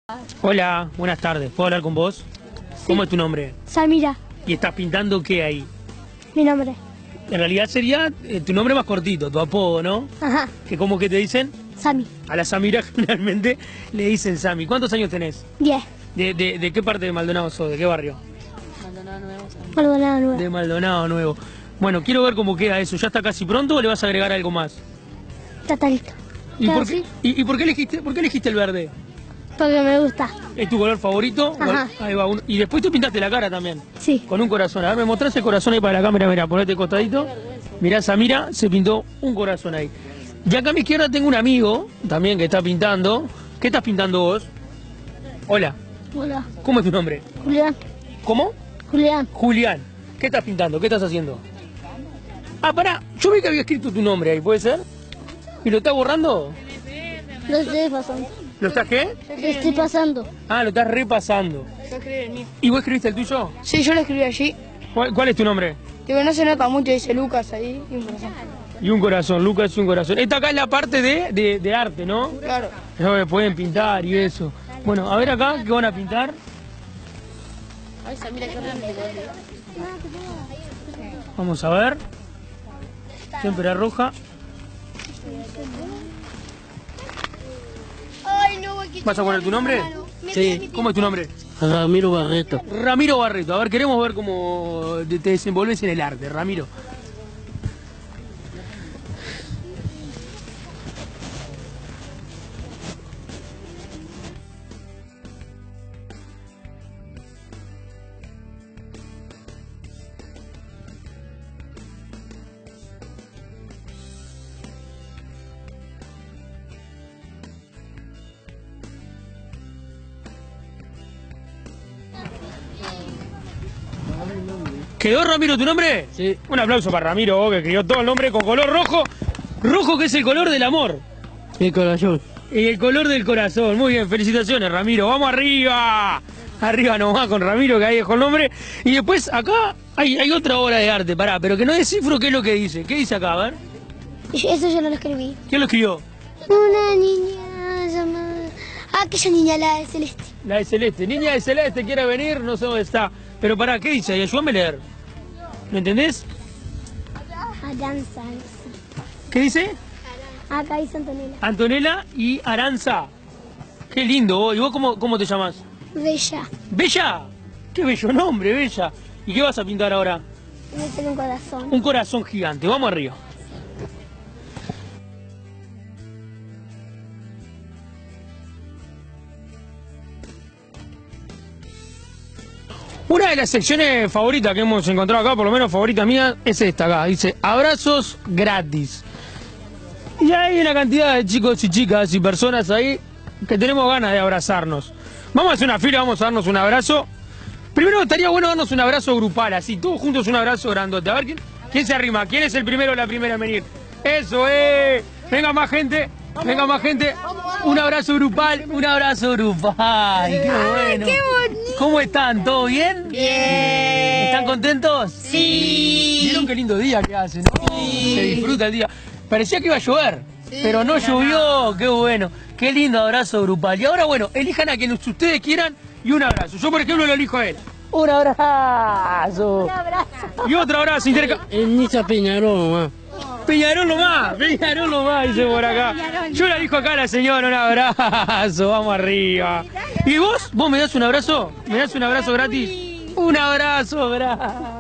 Hola, buenas tardes. ¿Puedo hablar con vos? Sí. ¿Cómo es tu nombre? Samira, ¿Y estás pintando qué ahí? mi nombre. En realidad sería tu nombre más cortito, tu apodo, ¿no? Ajá, Que como que te dicen, Sami. a la Samira generalmente le dicen Sami. ¿Cuántos años tenés? 10. ¿De qué parte de Maldonado sos? ¿De qué barrio? Maldonado Nuevo. De Maldonado Nuevo. Bueno, quiero ver cómo queda eso. ¿Ya está casi pronto o le vas a agregar algo más? Ya está listo. ¿Y Claro, por qué, sí. y por qué elegiste el verde? Porque me gusta. ¿Es tu color favorito? Ajá. Ahí va. Y después tú pintaste la cara también. Sí. Con un corazón. A ver, me mostrás el corazón ahí para la cámara. Mira, ponete costadito. Mirá, Samira se pintó un corazón ahí. Y acá a mi izquierda tengo un amigo también que está pintando. ¿Qué estás pintando vos? Hola. Hola. ¿Cómo es tu nombre? Julián. ¿Cómo? Julián. Julián. ¿Qué estás pintando? ¿Qué estás haciendo? Ah, pará. Yo vi que había escrito tu nombre ahí, ¿puede ser? ¿Y lo estás borrando? Lo estoy pasando. ¿Lo estás qué? Lo estoy pasando. Ah, lo estás repasando. Yo escribí el mío. ¿Y vos escribiste el tuyo? Sí, yo lo escribí allí. ¿Cuál es tu nombre? Digo, no se nota mucho, dice Lucas ahí y un corazón. Y un corazón, Lucas y un corazón. Esta acá es la parte de arte, ¿no? Claro. Eso que pueden pintar y eso. Bueno, a ver acá, ¿qué van a pintar? Vamos a ver. Témpera roja. ¿Vas a poner tu nombre? Sí, ¿Cómo es tu nombre? Ramiro Barreto. Ramiro Barreto. A ver, queremos ver cómo te desenvolves en el arte, Ramiro. ¿Quedó, Ramiro, tu nombre? Sí. Un aplauso para Ramiro, que escribió todo el nombre con color rojo. Rojo, que es el color del amor. El corazón. Y el color del corazón. Muy bien, felicitaciones, Ramiro. ¡Vamos arriba! Arriba nomás con Ramiro, que ahí dejó el nombre. Y después acá hay otra obra de arte, pará, pero que no descifro qué es lo que dice. ¿Qué dice acá? A ver. Eso yo no lo escribí. ¿Quién lo escribió? Una niña llamada... aquella niña, la de Celeste. La de Celeste. Niña de Celeste, quiere venir, no sé dónde está. Pero pará, ¿qué dice ahí? Ayúdame a leer. ¿Me entendés? Aranza. ¿Qué dice? Acá dice Antonella. Antonella y Aranza. Qué lindo vos. ¿Y vos cómo te llamas? Bella. ¡Bella! ¡Qué bello nombre, Bella! ¿Y qué vas a pintar ahora? Me sale un corazón. Un corazón gigante. Vamos arriba. Una de las secciones favoritas que hemos encontrado acá, por lo menos favorita mía, es esta acá. Dice, abrazos gratis. Y hay una cantidad de chicos y chicas y personas ahí que tenemos ganas de abrazarnos. Vamos a hacer una fila, vamos a darnos un abrazo. Primero estaría bueno darnos un abrazo grupal, así, todos juntos un abrazo grandote. A ver, ¿quién se arrima? ¿Quién es el primero o la primera en venir? ¡Eso, Venga más gente, venga más gente. Un abrazo grupal, un abrazo grupal. ¡Qué bueno! ¡Qué bonito! ¿Cómo están? ¿Todo bien? Bien. ¿Están contentos? Sí. ¿Vieron qué lindo día que hace, no? Se disfruta el día. Parecía que iba a llover, pero no llovió. Qué bueno. Qué lindo abrazo grupal. Y ahora, bueno, elijan a quien ustedes quieran y un abrazo. Yo, por ejemplo, lo elijo a él. Un abrazo. Un abrazo. Y otro abrazo. El Niza Peñarol, mamá. Peñarol nomás, dice por acá. Yo la elijo acá a la señora, un abrazo, vamos arriba. ¿Y vos? ¿Vos me das un abrazo? ¿Me das un abrazo gratis? Un abrazo gratis.